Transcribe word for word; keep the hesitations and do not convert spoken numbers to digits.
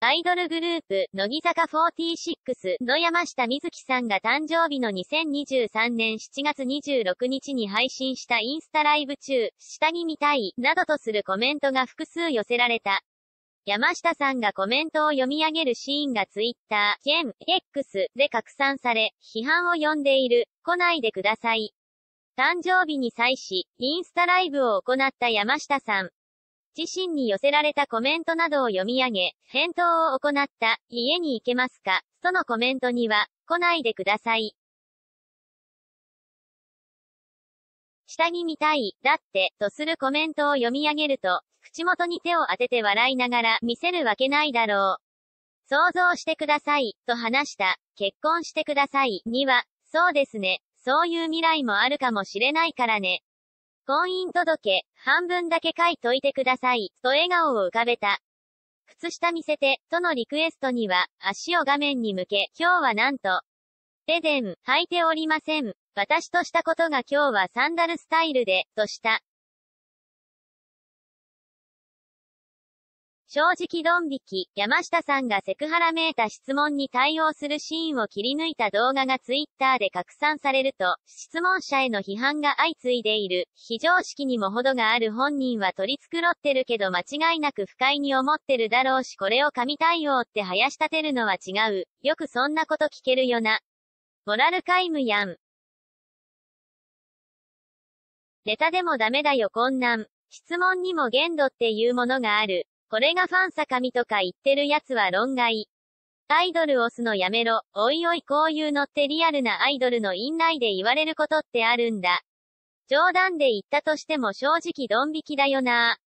アイドルグループ、乃木坂フォーティーシックスの山下美月さんが誕生日のにせんにじゅうさんねんしちがつにじゅうろくにちに配信したインスタライブ中、下着見たい、などとするコメントが複数寄せられた。山下さんがコメントを読み上げるシーンがツイッター、現 X で拡散され、批判を呼んでいる、来ないでください。誕生日に際し、インスタライブを行った山下さん。自身に寄せられたコメントなどを読み上げ、返答を行った、家に行けますか、とのコメントには、来ないでください。下着見たい、だって、とするコメントを読み上げると、口元に手を当てて笑いながら、見せるわけないだろう。想像してください、と話した、結婚してください、には、そうですね、そういう未来もあるかもしれないからね。婚姻届、半分だけ書いといてください、と笑顔を浮かべた。靴下見せて、とのリクエストには、足を画面に向け、今日はなんと、レデン、履いておりません。私としたことが今日はサンダルスタイルで、とした。正直ドン引き、山下さんがセクハラめいた質問に対応するシーンを切り抜いた動画がツイッターで拡散されると、質問者への批判が相次いでいる。非常識にも程がある本人は取り繕ってるけど間違いなく不快に思ってるだろうし、これを神対応って囃し立てるのは違う。よくそんなこと聞けるよな。モラル皆無やん。ネタでもダメだよこんなん。質問にも限度っていうものがある。これがファンサ神とか言ってるやつは論外。アイドル押すのやめろ。おいおいこういうのってリアルなアイドルの院内で言われることってあるんだ。冗談で言ったとしても正直ドン引きだよな。